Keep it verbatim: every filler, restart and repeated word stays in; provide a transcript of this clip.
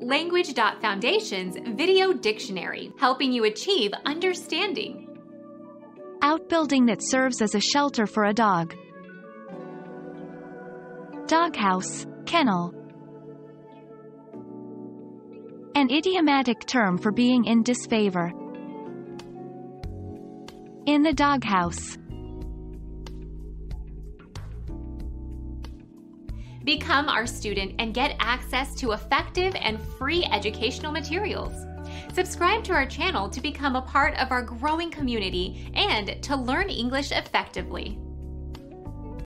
Language.Foundation's Video Dictionary, helping you achieve understanding. Outbuilding that serves as a shelter for a dog. Doghouse, kennel. An idiomatic term for being in disfavor. In the doghouse. Become our student and get access to effective and free educational materials. Subscribe to our channel to become a part of our growing community and to learn English effectively.